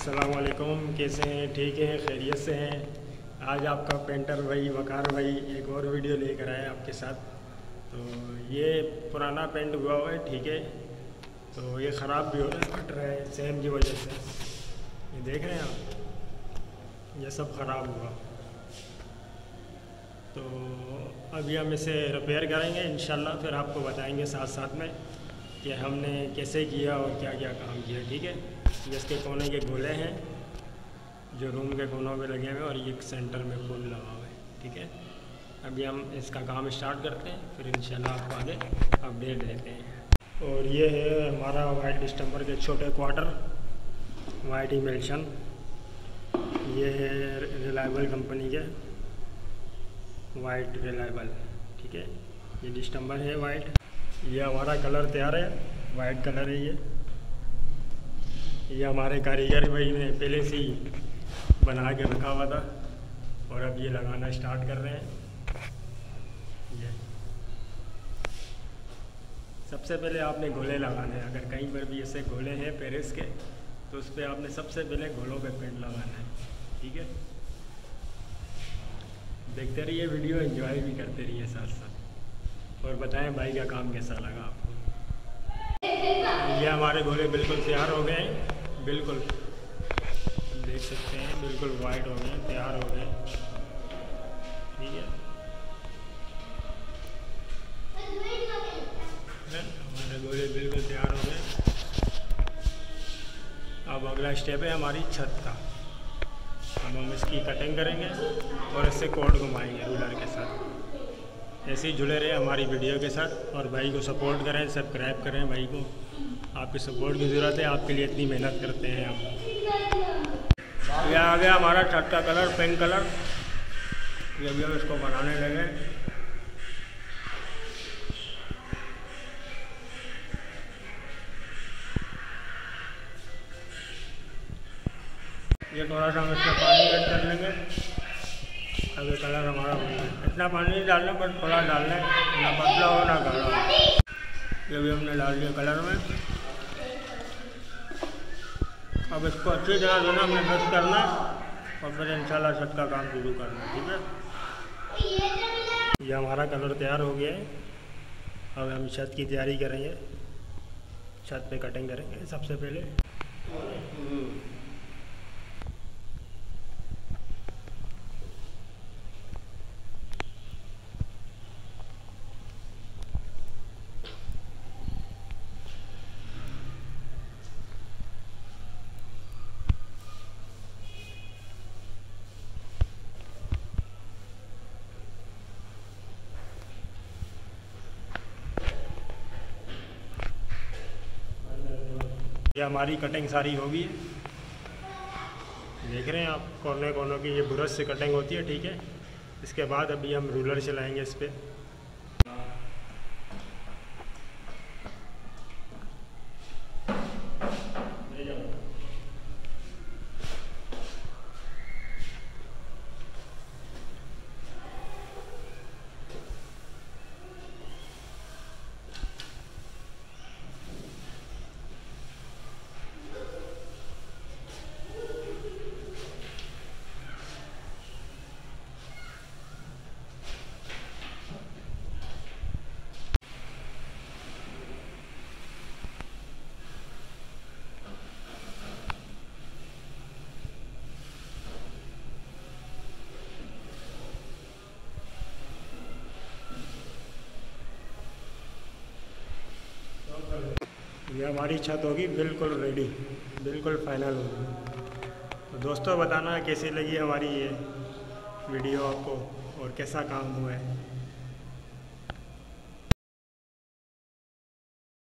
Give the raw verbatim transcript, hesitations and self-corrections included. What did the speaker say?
अस्सलाम वालेकुम, कैसे हैं? ठीक हैं, खैरियत से हैं। आज आपका पेंटर भाई वकार भाई एक और वीडियो लेकर आए आपके साथ। तो ये पुराना पेंट हुआ हुआ है, ठीक है। तो ये ख़राब भी हो रहा है, फट रहा है सेम की वजह से। ये देख रहे हैं आप, ये सब ख़राब हुआ। तो अभी हम इसे रिपेयर करेंगे इंशाल्लाह, फिर आपको बताएंगे साथ साथ में कि हमने कैसे किया और क्या क्या काम किया, ठीक है। जिसके कोने के गोले हैं जो रूम के कोनों पे लगे हुए, और ये सेंटर में फूल लगा हुआ है, ठीक है। अभी हम इसका काम स्टार्ट करते हैं, फिर इंशाल्लाह आपको आगे अपडेट देते हैं। और ये है हमारा वाइट डिस्टेंबर के छोटे क्वार्टर, वाइट इमल्शन। ये है रिलायबल कंपनी के वाइट रिलायबल, ठीक है। ये डिस्टेंबर है वाइट। ये हमारा कलर तैयार है, वाइट कलर है ये। ये हमारे कारीगर भाई ने पहले से ही बना के रखा हुआ था, और अब ये लगाना स्टार्ट कर रहे हैं। ये सबसे पहले आपने गोले लगाने हैं। अगर कहीं पर भी ऐसे गोले हैं पेरिस के, तो उस पर आपने सबसे पहले गोलों पे पेंट लगाना है, ठीक है। देखते रहिए वीडियो, एंजॉय भी करते रहिए साथ साथ, और बताएं भाई का काम कैसा लगा आपको। ये हमारे गोले बिल्कुल तैयार हो गए हैं, बिल्कुल देख सकते हैं, बिल्कुल वाइट हो गए, तैयार हो गए, ठीक है। हमारे गोले बिल्कुल तैयार हो गए। अब अगला स्टेप है हमारी छत का। अब हम इसकी कटिंग करेंगे और इससे कोड घुमाएंगे रूलर के साथ। ऐसे ही जुड़े रहे हमारी वीडियो के साथ, और भाई को सपोर्ट करें, सब्सक्राइब करें। भाई को आपकी सपोर्ट की ज़रूरत है, आपके लिए इतनी मेहनत करते हैं हम। ये आ गया हमारा छत का कलर, पिंक कलर। ये भी हम इसको बनाने लगे। ये थोड़ा सा हम इसमें पानी ऐड कर लेंगे। अब ये कलर हमारा बन गया। इतना पानी नहीं डालना, पर थोड़ा डालना है, ना पतला हो ना गाढ़ा हो। ये भी हमने डाल दिया कलर में। अब इसको अच्छी तरह जो ना हमने मिक्स करना है, और फिर इंशाल्लाह छत का काम शुरू करना है, ठीक है। ये हमारा कलर तैयार हो गया है। अब हम छत की तैयारी करेंगे, छत पे कटिंग करेंगे सबसे पहले। ये हमारी कटिंग सारी हो गई है, देख रहे हैं आप, कोने कोनों की ये ब्रश से कटिंग होती है, ठीक है। इसके बाद अभी हम रूलर चलाएंगे इस पर। ये हमारी छत होगी बिल्कुल रेडी, बिल्कुल फाइनल होगी। तो दोस्तों बताना कैसी लगी हमारी ये वीडियो आपको, और कैसा काम हुआ है।